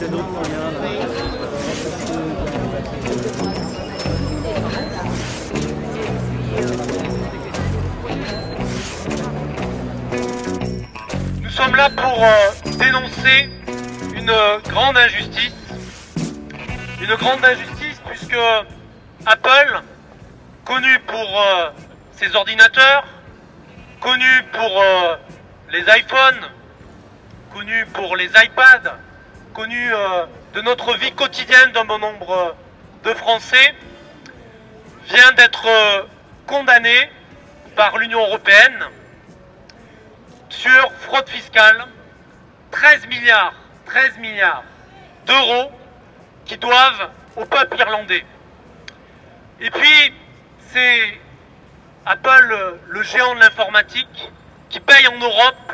c'est d'autres moyens. Nous sommes là pour dénoncer une grande injustice. Une grande injustice puisque Apple, connu pour ses ordinateurs, connu pour les iPhones, connu pour les iPads, connu de notre vie quotidienne d'un bon nombre de Français, vient d'être condamné par l'Union européenne sur fraude fiscale, 13 milliards d'euros qui doivent au peuple irlandais. Et puis, c'est Apple, le géant de l'informatique, qui paye en Europe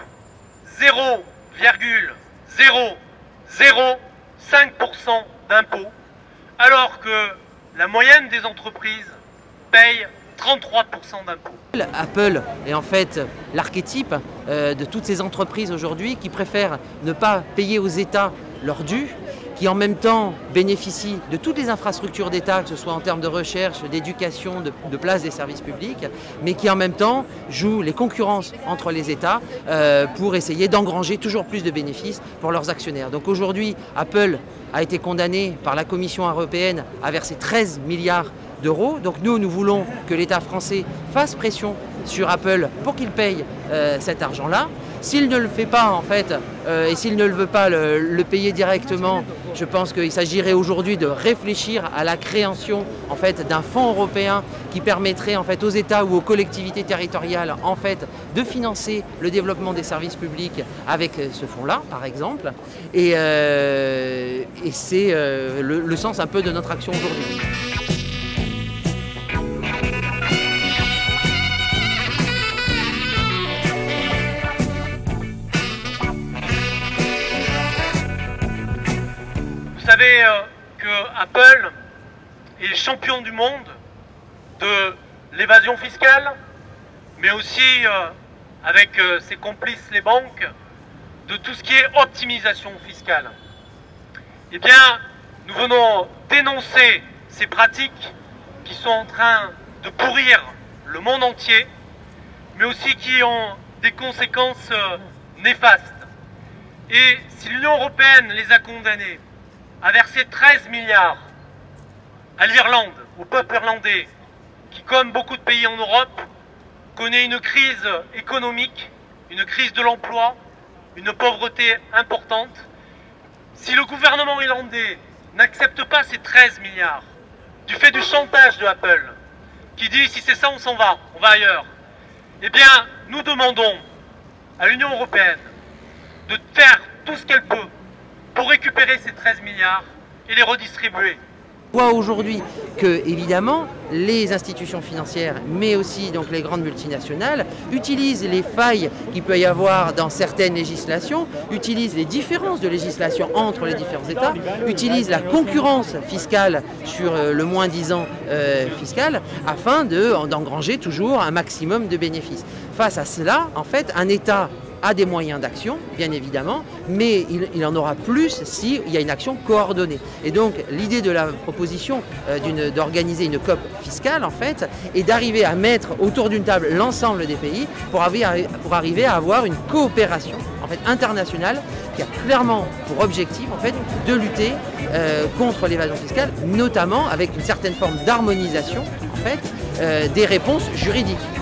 0,005% d'impôts, alors que la moyenne des entreprises paye 33% d'impôts. Apple est en fait l'archétype de toutes ces entreprises aujourd'hui qui préfèrent ne pas payer aux États leur dû, qui en même temps bénéficient de toutes les infrastructures d'État, que ce soit en termes de recherche, d'éducation, de place des services publics, mais qui en même temps jouent les concurrences entre les États pour essayer d'engranger toujours plus de bénéfices pour leurs actionnaires. Donc aujourd'hui, Apple a été condamné par la Commission européenne à verser 13 milliards d'euros. Donc nous voulons que l'État français fasse pression sur Apple pour qu'il paye cet argent-là. S'il ne le fait pas en fait, et s'il ne le veut pas le payer directement, je pense qu'il s'agirait aujourd'hui de réfléchir à la création en fait d'un fonds européen qui permettrait en fait aux États ou aux collectivités territoriales en fait de financer le développement des services publics avec ce fonds-là par exemple. Et c'est le sens un peu de notre action aujourd'hui. Vous savez que Apple est champion du monde de l'évasion fiscale, mais aussi avec ses complices les banques, de tout ce qui est optimisation fiscale. Eh bien, nous venons dénoncer ces pratiques qui sont en train de pourrir le monde entier, mais aussi qui ont des conséquences néfastes. Et si l'Union européenne les a condamnés à verser 13 milliards à l'Irlande, au peuple irlandais, qui, comme beaucoup de pays en Europe, connaît une crise économique, une crise de l'emploi, une pauvreté importante. Si le gouvernement irlandais n'accepte pas ces 13 milliards, du fait du chantage de Apple, qui dit si c'est ça on s'en va, on va ailleurs, eh bien nous demandons à l'Union européenne de faire tout ce qu'elle peut pour récupérer ces 13 milliards et les redistribuer. On voit aujourd'hui que, évidemment, les institutions financières, mais aussi donc les grandes multinationales, utilisent les failles qu'il peut y avoir dans certaines législations, utilisent les différences de législation entre les différents États, utilisent la concurrence fiscale sur le moins-disant fiscal, afin d'engranger toujours un maximum de bénéfices. Face à cela, en fait, un État a des moyens d'action, bien évidemment, mais il en aura plus s'il y a une action coordonnée. Et donc, l'idée de la proposition d'organiser une COP fiscale, en fait, est d'arriver à mettre autour d'une table l'ensemble des pays pour arriver à avoir une coopération en fait, internationale qui a clairement pour objectif en fait, de lutter contre l'évasion fiscale, notamment avec une certaine forme d'harmonisation en fait, des réponses juridiques.